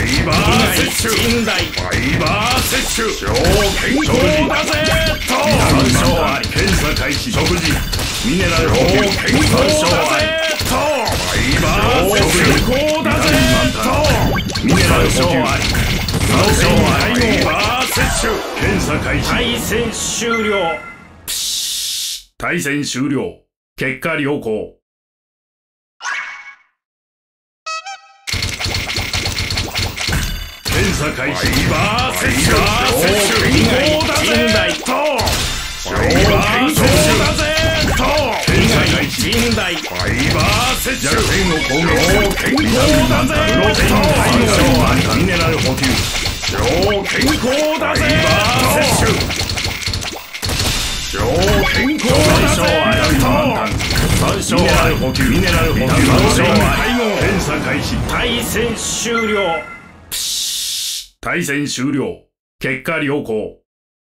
イバー摂取。 人大。 ファイバー摂取。超健康だぜと。 干渉あり。 検査開始。食事。ミネラル補給。健康だぜと。ファイバー摂取。健康だぜと。ミネラル補給。干渉あり。ファイバー摂取。検査開始。 対戦終了。 対戦終了。結果良好。検査開始。ファイバー摂取。健康だぜと。ファイバー摂取だぜと。検査開始。 人大。 ファイバー摂取。弱点を攻撃。健康だぜと。プロテイン配合あり。ミネラル補給。超健康だぜと。ファイバー摂取。超健康だぜと。 干渉ミネラあり。 ル補給。ミネラル補給。 干渉あり。 検査開始。 対戦終了。 対戦終了。結果良好。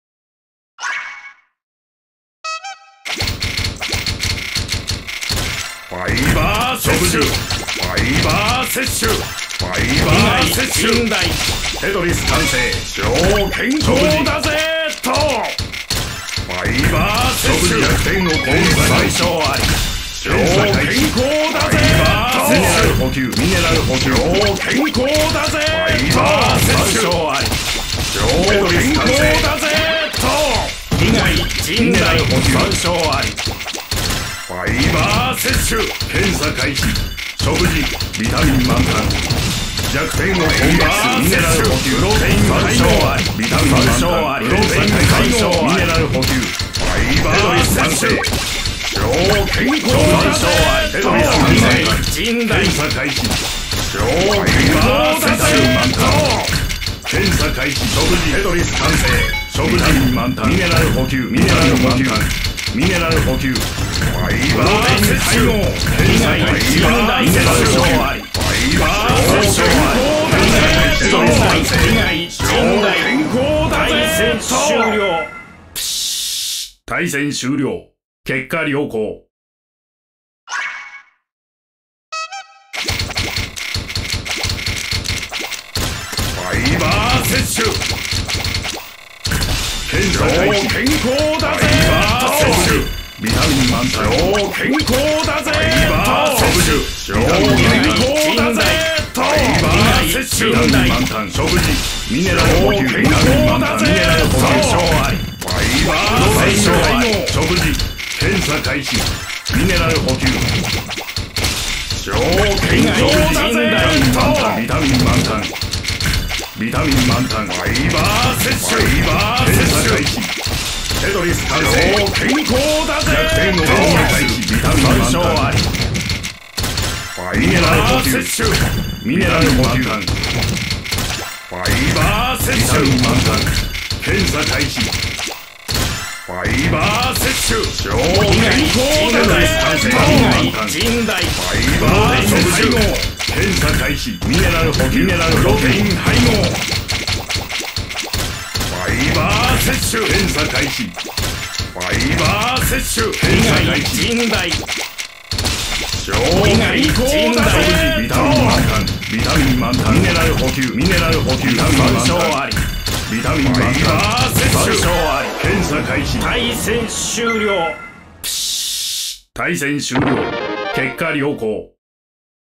ファイバー摂取。ファイバー摂取。ファイバー摂取。 人大。 テトリス完成。超健康だぜと。ファイバー摂取。弱点を攻撃。 干渉あり。 超健康だぜと。ミネラル補給。ミネラル補給。超健康だぜと。ファイバー摂取。 干渉あり。 超健康だぜと。 被害人大。干渉あり。 ファイバー摂取。検査開始。食事。ビタミン満タン。弱点を攻撃。ミネラル補給。プロテイン配合あり。ビタミン満タン。プロテイン配合。ミネラル補給。ファイバー摂取。超健康だぜと。テトリス完成。 人大。 検査開始。超健康だぜと。検査開始。食事。テトリス完成。食事満タン。ミネラル補給。ミネラル補給。ミネラル補給。ファイバー摂取。検査開始。 人大。 ミネラル補給。 あり。 ファイバー摂取。テトリス完成。 被害超人大。 健康だ対ぜ戦終と。 了。 対戦終了。結果良好。ファイバー摂取。検査開始。健康だぜと。ビタミン満タン。超健康だぜと。ファイバー摂取。超健康だぜと。ファイバー摂取。ビタミン満タン。食事。ミネラル補給。ビタミン満タン。ミネラル補給。 あり。 ファイバー摂取。食事。検査開始。ミネラル補給。超健康だぜと。ビタミン満タン。ビタミン満タン。ファイバー摂取。ファイバー摂取開始。テトリス完成。超健康だぜと。弱点を攻撃開始。ビタミン満タン。 あり。 ファイバー摂取。ミネラル補給。ファイバー摂取。ビタミン満タン。検査開始。ファイバー摂取。超健康だぜと。 人大。 ファイバー摂取。検査開始。ミネラル補給。ミネラルプロテイン配合。ファイバー摂取。検査開始。ファイバー摂取。検査開始。 人大。 超健康だぜ。ビタミン満タン。ビタミン満タン。ミネラル補給。ミネラル補給。 干渉あり。 ビタミン満タン。 干渉あり。 検査開始。 対戦終了。 対戦終了。結果良好。